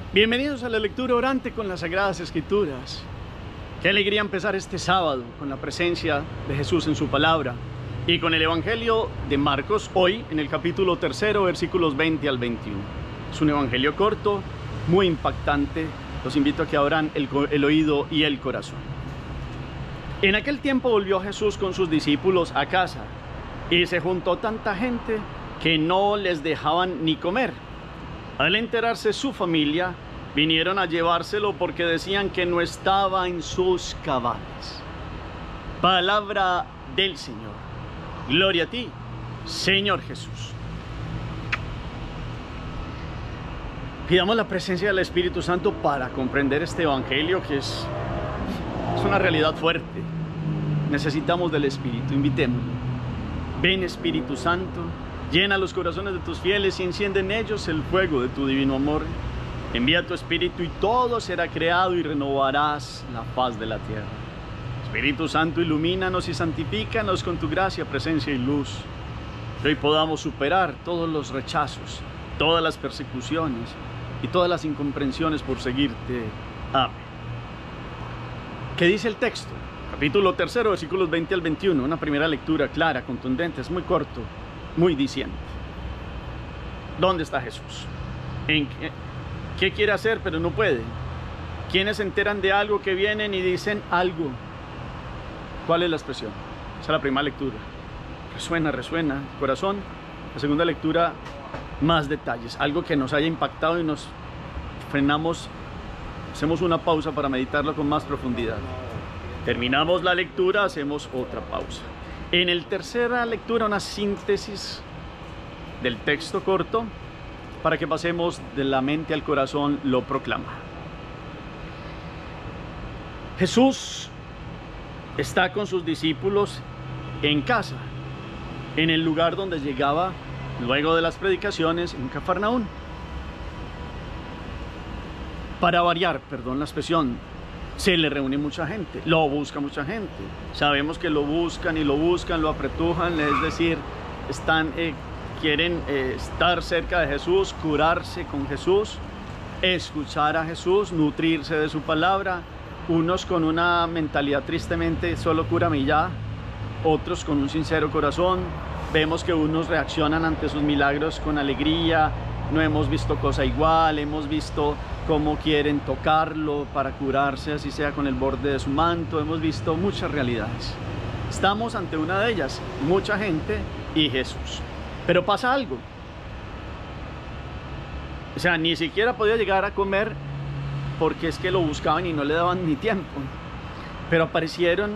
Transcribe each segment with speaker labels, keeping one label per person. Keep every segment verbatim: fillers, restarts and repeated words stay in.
Speaker 1: Bienvenidos a la lectura orante con las Sagradas Escrituras. Qué alegría empezar este sábado con la presencia de Jesús en su palabra y con el Evangelio de Marcos, hoy en el capítulo tercero, versículos veinte al veintiuno. Es un evangelio corto, muy impactante. Los invito a que abran el, el oído y el corazón. En aquel tiempo volvió Jesús con sus discípulos a casa y se juntó tanta gente que no les dejaban ni comer. Al enterarse su familia, vinieron a llevárselo porque decían que no estaba en sus cabales. Palabra del Señor. Gloria a ti, Señor Jesús. Pidamos la presencia del Espíritu Santo para comprender este evangelio que es, es una realidad fuerte. Necesitamos del Espíritu, invitémoslo. Ven, Espíritu Santo. Llena los corazones de tus fieles y enciende en ellos el fuego de tu divino amor. Envía tu Espíritu y todo será creado y renovarás la faz de la tierra. Espíritu Santo, ilumínanos y santifícanos con tu gracia, presencia y luz. Que hoy podamos superar todos los rechazos, todas las persecuciones y todas las incomprensiones por seguirte. Amén. ¿Qué dice el texto? Capítulo tercero, versículos veinte al veintiuno. Una primera lectura clara, contundente, es muy corto, muy diciente. ¿Dónde está Jesús? ¿En qué, qué quiere hacer pero no puede? ¿Quiénes se enteran de algo que vienen y dicen algo? ¿Cuál es la expresión? Esa es la primera lectura. Resuena, resuena, corazón. La segunda lectura, más detalles. Algo que nos haya impactado y nos frenamos. Hacemos una pausa para meditarlo con más profundidad. Terminamos la lectura, hacemos otra pausa. En el tercera lectura, una síntesis del texto corto para que pasemos de la mente al corazón, lo proclama. Jesús está con sus discípulos en casa, en el lugar donde llegaba luego de las predicaciones en Cafarnaún. Para variar, perdón la expresión, se le reúne mucha gente, lo busca mucha gente. Sabemos que lo buscan y lo buscan, lo apretujan, es decir, están, eh, quieren eh, estar cerca de Jesús, curarse con Jesús, escuchar a Jesús, nutrirse de su palabra. Unos con una mentalidad tristemente solo cúrame ya, otros con un sincero corazón. Vemos que unos reaccionan ante sus milagros con alegría. No hemos visto cosa igual, hemos visto cómo quieren tocarlo para curarse, así sea con el borde de su manto. Hemos visto muchas realidades. Estamos ante una de ellas, mucha gente y Jesús. Pero pasa algo. O sea, ni siquiera podía llegar a comer porque es que lo buscaban y no le daban ni tiempo. Pero aparecieron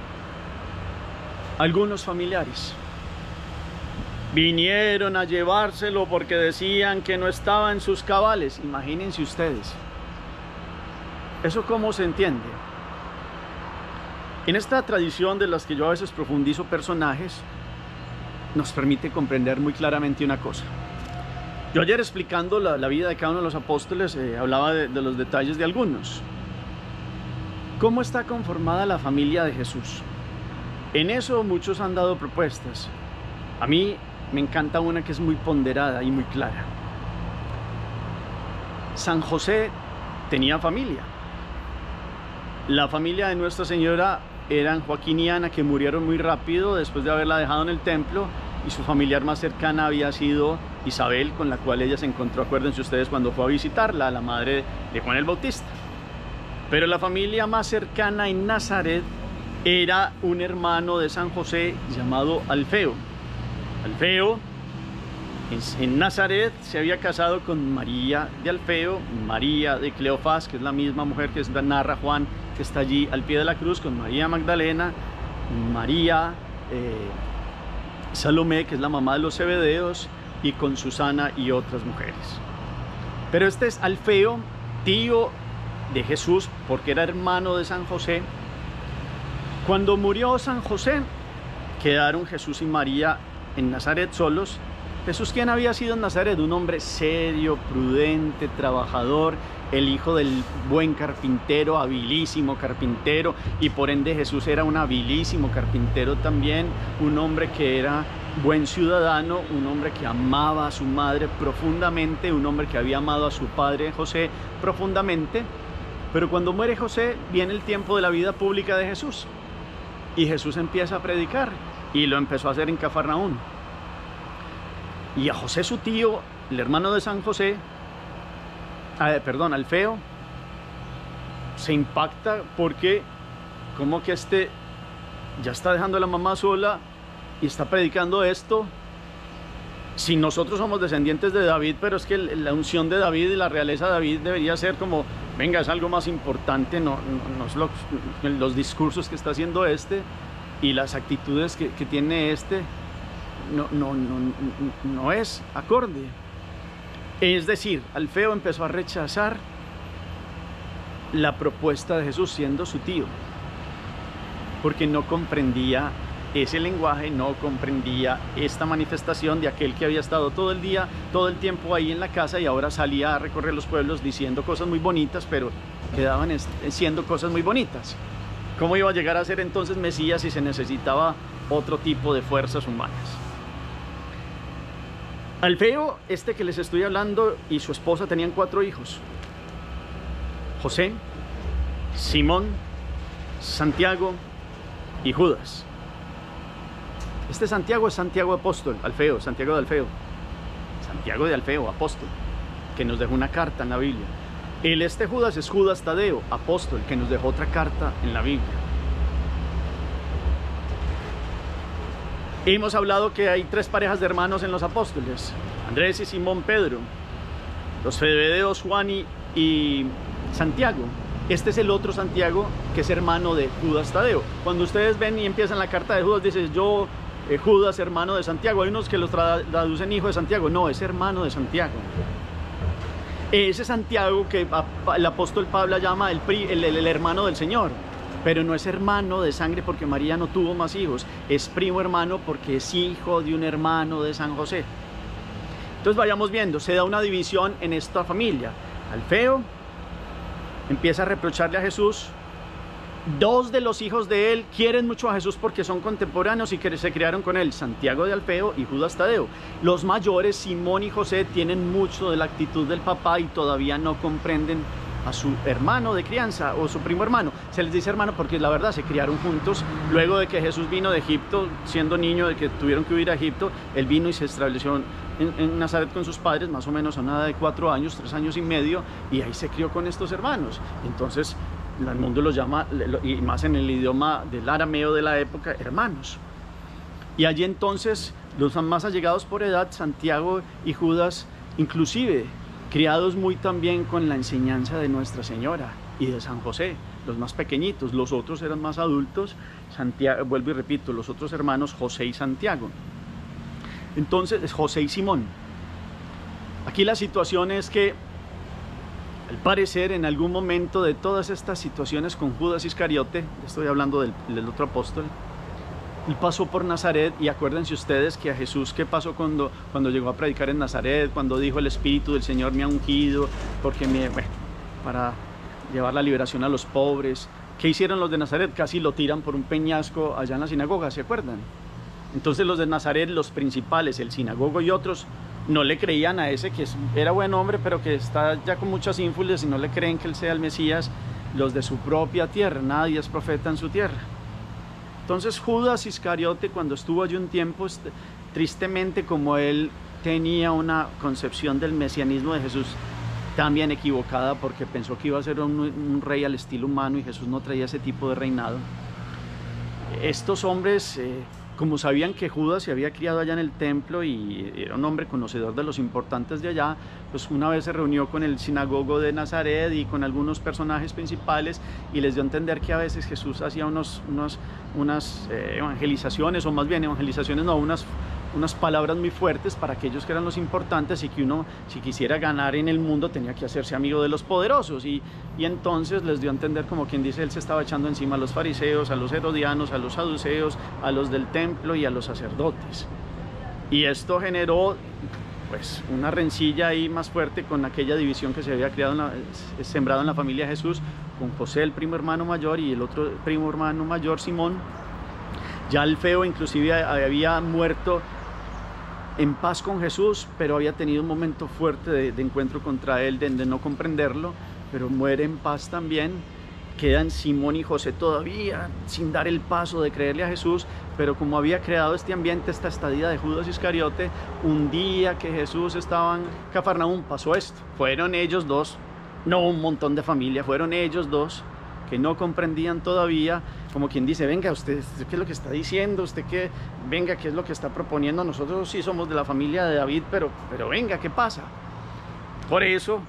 Speaker 1: algunos familiares. Vinieron a llevárselo porque decían que no estaba en sus cabales. Imagínense ustedes. ¿Eso cómo se entiende? En esta tradición de las que yo a veces profundizo personajes, nos permite comprender muy claramente una cosa. Yo ayer explicando la, la vida de cada uno de los apóstoles, eh, hablaba de, de los detalles de algunos. ¿Cómo está conformada la familia de Jesús? En eso muchos han dado propuestas. A mí me encanta una que es muy ponderada y muy clara. San José tenía familia. La familia de Nuestra Señora eran Joaquín y Ana, que murieron muy rápido después de haberla dejado en el templo, y su familiar más cercana había sido Isabel, con la cual ella se encontró, acuérdense ustedes, cuando fue a visitarla, la madre de Juan el Bautista. Pero la familia más cercana en Nazaret era un hermano de San José llamado Alfeo. Alfeo en Nazaret se había casado con María de Alfeo, María de Cleofás, que es la misma mujer que narra Juan, que está allí al pie de la cruz, con María Magdalena, María eh, Salomé, que es la mamá de los Zebedeos, y con Susana y otras mujeres. Pero este es Alfeo, tío de Jesús, porque era hermano de San José. Cuando murió San José, quedaron Jesús y María en Nazaret solos. Jesús, ¿quién había sido en Nazaret? Un hombre serio, prudente, trabajador, el hijo del buen carpintero, habilísimo carpintero, y por ende Jesús era un habilísimo carpintero también, un hombre que era buen ciudadano, un hombre que amaba a su madre profundamente, un hombre que había amado a su padre José profundamente. Pero cuando muere José, viene el tiempo de la vida pública de Jesús. Y Jesús empieza a predicar, y lo empezó a hacer en Cafarnaún. Y a José, su tío, el hermano de San José, eh, perdón, Alfeo, se impacta porque como que este ya está dejando a la mamá sola y está predicando esto. Si nosotros somos descendientes de David, pero es que la unción de David y la realeza de David debería ser como, venga, es algo más importante, no, no, no es lo, los discursos que está haciendo este y las actitudes que, que tiene este, no, no, no, no es acorde. Es decir, Alfeo empezó a rechazar la propuesta de Jesús siendo su tío, porque no comprendía ese lenguaje, no comprendía esta manifestación de aquel que había estado todo el día, todo el tiempo ahí en la casa y ahora salía a recorrer los pueblos diciendo cosas muy bonitas, pero quedaban siendo cosas muy bonitas. ¿Cómo iba a llegar a ser entonces Mesías si se necesitaba otro tipo de fuerzas humanas? Alfeo, este que les estoy hablando, y su esposa tenían cuatro hijos: José, Simón, Santiago y Judas. Este Santiago es Santiago apóstol, Alfeo, Santiago de Alfeo. Santiago de Alfeo, apóstol, que nos dejó una carta en la Biblia. El este Judas es Judas Tadeo, apóstol, que nos dejó otra carta en la Biblia. Hemos hablado que hay tres parejas de hermanos en los apóstoles: Andrés y Simón Pedro, los Zebedeos Juan y, y Santiago. Este es el otro Santiago, que es hermano de Judas Tadeo. Cuando ustedes ven y empiezan la carta de Judas, dice yo, eh, Judas, hermano de Santiago. Hay unos que los traducen hijo de Santiago. No, es hermano de Santiago. Ese Santiago que el apóstol Pablo llama el, el, el, el hermano del Señor, pero no es hermano de sangre porque María no tuvo más hijos. Es primo hermano porque es hijo de un hermano de San José. Entonces vayamos viendo, se da una división en esta familia. Alfeo empieza a reprocharle a Jesús. Dos de los hijos de él quieren mucho a Jesús porque son contemporáneos y que se criaron con él: Santiago de Alfeo y Judas Tadeo. Los mayores, Simón y José, tienen mucho de la actitud del papá y todavía no comprenden a su hermano de crianza o su primo hermano. Se les dice hermano porque la verdad se criaron juntos. Luego de que Jesús vino de Egipto, siendo niño, de que tuvieron que huir a Egipto, él vino y se estableció en, en Nazaret con sus padres, más o menos a una edad de cuatro años, tres años y medio, y ahí se crió con estos hermanos. Entonces el mundo los llama, y más en el idioma del arameo de la época, hermanos. Y allí entonces los más allegados por edad, Santiago y Judas, inclusive criados muy también con la enseñanza de Nuestra Señora y de San José, los más pequeñitos. Los otros eran más adultos. Santiago, vuelvo y repito, los otros hermanos, José y Santiago. Entonces, José y Simón. Aquí la situación es que, al parecer, en algún momento de todas estas situaciones con Judas Iscariote, estoy hablando del, del otro apóstol, él pasó por Nazaret. Y acuérdense ustedes que a Jesús, ¿qué pasó cuando, cuando llegó a predicar en Nazaret? Cuando dijo: el Espíritu del Señor me ha ungido porque me, bueno, para llevar la liberación a los pobres. ¿Qué hicieron los de Nazaret? Casi lo tiran por un peñasco allá en la sinagoga, ¿se acuerdan? Entonces los de Nazaret, los principales, el sinagogo y otros, no le creían a ese que era buen hombre, pero que está ya con muchas ínfulas, y no le creen que él sea el Mesías. Los de su propia tierra, nadie es profeta en su tierra. Entonces Judas Iscariote, cuando estuvo allí un tiempo, tristemente, como él tenía una concepción del mesianismo de Jesús también equivocada, porque pensó que iba a ser un, un rey al estilo humano, y Jesús no traía ese tipo de reinado. Estos hombres, eh, como sabían que Judas se había criado allá en el templo y era un hombre conocedor de los importantes de allá, pues una vez se reunió con el sinagogo de Nazaret y con algunos personajes principales, y les dio a entender que a veces Jesús hacía unos, unos, unas eh, evangelizaciones, o más bien evangelizaciones, no, unas, unas palabras muy fuertes para aquellos que eran los importantes, y que uno, si quisiera ganar en el mundo, tenía que hacerse amigo de los poderosos. Y, y entonces les dio a entender, como quien dice, él se estaba echando encima a los fariseos, a los herodianos, a los saduceos, a los del templo y a los sacerdotes. Y esto generó pues una rencilla ahí más fuerte con aquella división que se había creado en la, sembrado en la familia de Jesús, con José, el primo hermano mayor, y el otro primo hermano mayor, Simón. Ya Alfeo inclusive había muerto en paz con Jesús, pero había tenido un momento fuerte de, de encuentro contra él, de, de no comprenderlo, pero muere en paz también. Quedan Simón y José todavía sin dar el paso de creerle a Jesús, pero como había creado este ambiente, esta estadía de Judas Iscariote, un día que Jesús estaba en Cafarnaúm pasó esto. Fueron ellos dos, no un montón de familia, fueron ellos dos que no comprendían todavía, como quien dice, venga, usted, ¿qué es lo que está diciendo? ¿Usted qué? Venga, ¿qué es lo que está proponiendo? Nosotros sí somos de la familia de David, pero, pero venga, ¿qué pasa? Por eso,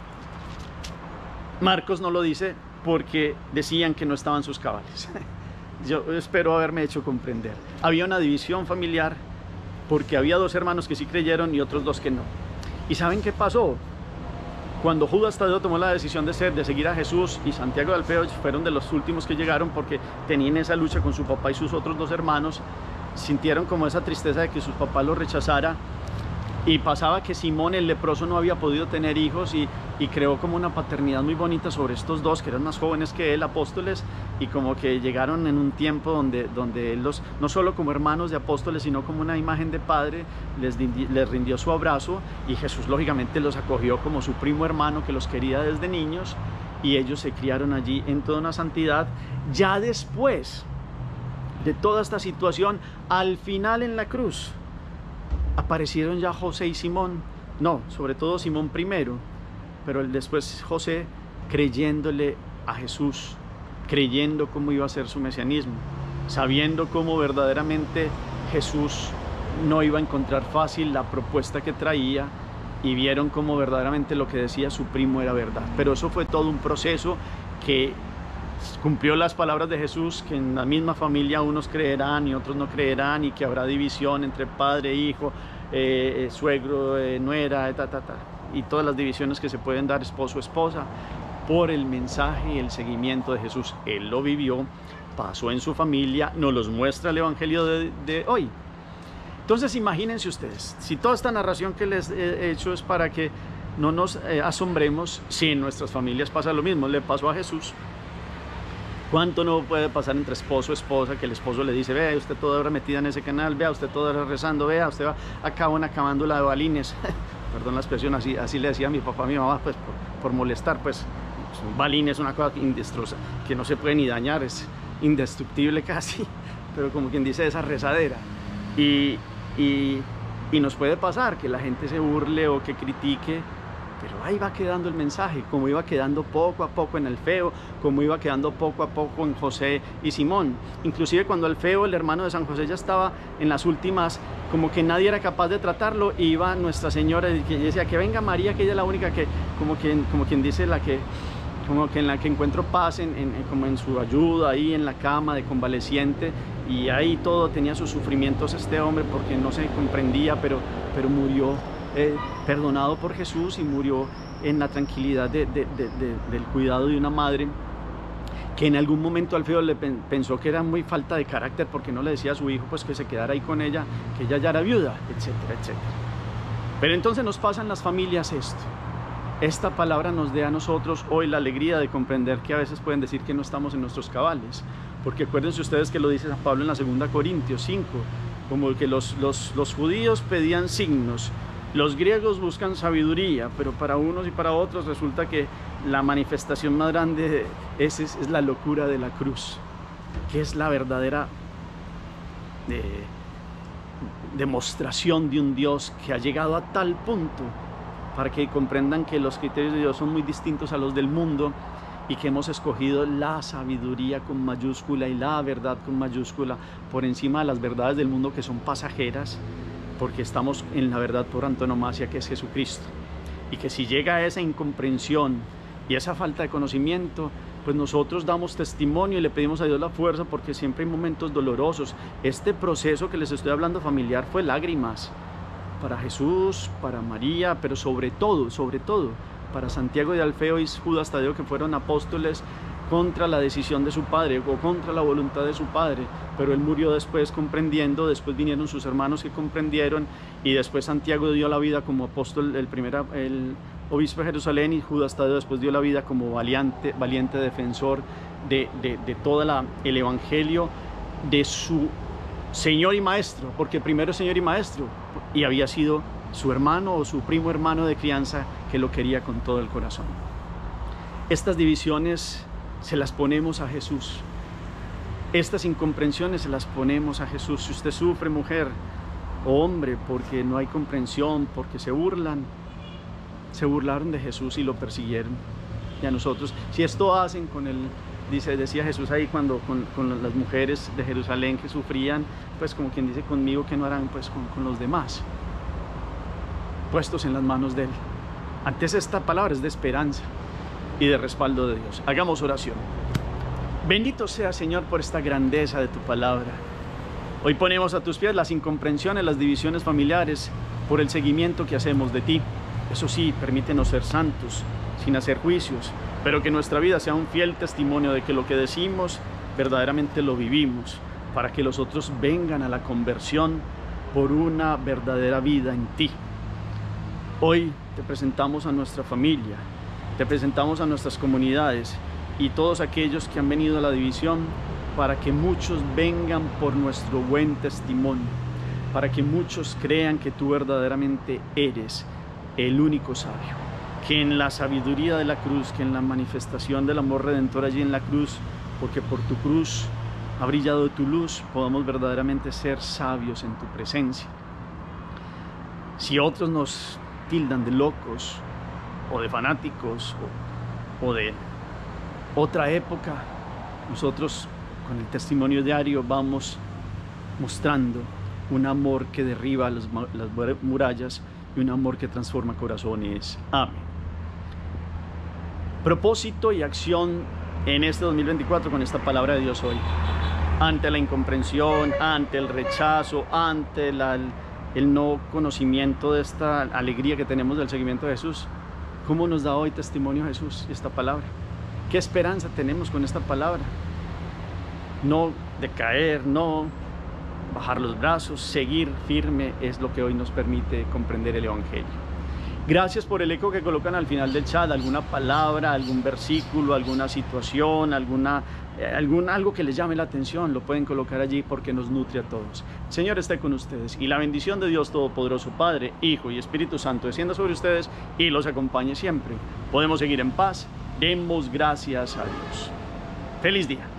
Speaker 1: Marcos no lo dice, porque decían que no estaban sus cabales. Yo espero haberme hecho comprender. Había una división familiar, porque había dos hermanos que sí creyeron y otros dos que no. ¿Y saben qué pasó? Cuando Judas Tadeo tomó la decisión de, ser, de seguir a Jesús, y Santiago de Alfeo fueron de los últimos que llegaron porque tenían esa lucha con su papá y sus otros dos hermanos, sintieron como esa tristeza de que su papá los rechazara, y pasaba que Simón el leproso no había podido tener hijos y, y creó como una paternidad muy bonita sobre estos dos que eran más jóvenes que él, apóstoles, y como que llegaron en un tiempo donde, donde él los, no solo como hermanos de apóstoles, sino como una imagen de padre, les, les rindió su abrazo, y Jesús lógicamente los acogió como su primo hermano que los quería desde niños, y ellos se criaron allí en toda una santidad. Ya después de toda esta situación, al final en la cruz, aparecieron ya José y Simón, no, sobre todo Simón primero, pero el después José, creyéndole a Jesús, creyendo cómo iba a ser su mesianismo, sabiendo cómo verdaderamente Jesús no iba a encontrar fácil la propuesta que traía, y vieron cómo verdaderamente lo que decía su primo era verdad. Pero eso fue todo un proceso que cumplió las palabras de Jesús, que en la misma familia unos creerán y otros no creerán, y que habrá división entre padre e hijo, eh, suegro, eh, nuera, ta, ta, ta, y todas las divisiones que se pueden dar, esposo, esposa, por el mensaje y el seguimiento de Jesús. Él lo vivió, pasó en su familia, nos los muestra el Evangelio de, de hoy. Entonces imagínense ustedes, si toda esta narración que les he hecho es para que no nos eh, asombremos, si en nuestras familias pasa lo mismo, le pasó a Jesús. ¿Cuánto no puede pasar entre esposo y esposa, que el esposo le dice, vea, usted toda hora metida en ese canal, vea, usted toda hora rezando, vea, usted va acá una camándula de balines? Perdón la expresión, así, así le decía a mi papá, a mi mamá, pues por, por molestar, pues un balín es una cosa indestrosa, que no se puede ni dañar, es indestructible casi, pero como quien dice, esa rezadera. Y, y, y nos puede pasar que la gente se burle o que critique, pero ahí va quedando el mensaje, como iba quedando poco a poco en Alfeo, como iba quedando poco a poco en José y Simón. Inclusive cuando Alfeo, el hermano de San José, ya estaba en las últimas, como que nadie era capaz de tratarlo, iba Nuestra Señora y decía que venga María, que ella es la única que, como quien, como quien dice, la que, como que en la que encuentro paz, en, en, como en su ayuda, ahí en la cama de convaleciente, y ahí todo tenía sus sufrimientos este hombre, porque no se comprendía, pero, pero murió Eh, perdonado por Jesús, y murió en la tranquilidad de, de, de, de, del cuidado de una madre que en algún momento Alfeo le pen, pensó que era muy falta de carácter porque no le decía a su hijo pues que se quedara ahí con ella, que ella ya era viuda, etcétera, etcétera. Pero entonces nos pasa en las familias esto. Esta palabra nos da a nosotros hoy la alegría de comprender que a veces pueden decir que no estamos en nuestros cabales, porque acuérdense ustedes que lo dice San Pablo en la segunda Corintios cinco, como que los, los, los judíos pedían signos, los griegos buscan sabiduría, pero para unos y para otros resulta que la manifestación más grande es, es, es la locura de la cruz, que es la verdadera eh, demostración de un Dios que ha llegado a tal punto para que comprendan que los criterios de Dios son muy distintos a los del mundo, y que hemos escogido la sabiduría con mayúscula y la verdad con mayúscula por encima de las verdades del mundo, que son pasajeras, porque estamos en la verdad por antonomasia, que es Jesucristo. Y que si llega esa incomprensión y esa falta de conocimiento, pues nosotros damos testimonio y le pedimos a Dios la fuerza, porque siempre hay momentos dolorosos. Este proceso que les estoy hablando familiar fue lágrimas para Jesús, para María, pero sobre todo, sobre todo para Santiago de Alfeo y Judas Tadeo, que fueron apóstoles contra la decisión de su padre o contra la voluntad de su padre, pero él murió después comprendiendo. Después vinieron sus hermanos que comprendieron, y después Santiago dio la vida como apóstol, el primer el obispo de Jerusalén, y Judas Tadeo después dio la vida como valiente, valiente defensor de, de, de todo la, el evangelio de su Señor y Maestro, porque primero es Señor y Maestro, y había sido su hermano o su primo hermano de crianza que lo quería con todo el corazón. Estas divisiones se las ponemos a Jesús. Estas incomprensiones se las ponemos a Jesús. Si usted sufre, mujer o hombre, porque no hay comprensión, porque se burlan, se burlaron de Jesús y lo persiguieron. Y a nosotros, si esto hacen con el, dice, decía Jesús ahí cuando con, con las mujeres de Jerusalén que sufrían, pues como quien dice conmigo, que no harán pues con, con los demás, puestos en las manos de Él. Antes esta palabra es de esperanza y de respaldo de Dios. Hagamos oración. Bendito sea, Señor, por esta grandeza de tu palabra. Hoy ponemos a tus pies las incomprensiones, las divisiones familiares, por el seguimiento que hacemos de ti. Eso sí, permítenos ser santos, sin hacer juicios, pero que nuestra vida sea un fiel testimonio de que lo que decimos verdaderamente lo vivimos, para que los otros vengan a la conversión por una verdadera vida en ti. Hoy te presentamos a nuestra familia, te presentamos a nuestras comunidades y todos aquellos que han venido a la división, para que muchos vengan por nuestro buen testimonio, para que muchos crean que tú verdaderamente eres el único sabio, que en la sabiduría de la cruz, que en la manifestación del amor redentor allí en la cruz, porque por tu cruz ha brillado tu luz, podamos verdaderamente ser sabios en tu presencia. Si otros nos tildan de locos o de fanáticos o, o de otra época, nosotros con el testimonio diario vamos mostrando un amor que derriba las, las murallas y un amor que transforma corazones. Amén. Propósito y acción en este dos mil veinticuatro con esta palabra de Dios hoy. Ante la incomprensión, ante el rechazo, ante la, el no conocimiento de esta alegría que tenemos del seguimiento de Jesús, ¿cómo nos da hoy testimonio Jesús esta palabra? ¿Qué esperanza tenemos con esta palabra? No decaer, no bajar los brazos, seguir firme es lo que hoy nos permite comprender el Evangelio. Gracias por el eco que colocan al final del chat, alguna palabra, algún versículo, alguna situación, alguna, eh, algún, algo que les llame la atención, lo pueden colocar allí porque nos nutre a todos. El Señor esté con ustedes y la bendición de Dios Todopoderoso, Padre, Hijo y Espíritu Santo descienda sobre ustedes y los acompañe siempre. Podemos seguir en paz, demos gracias a Dios. Feliz día.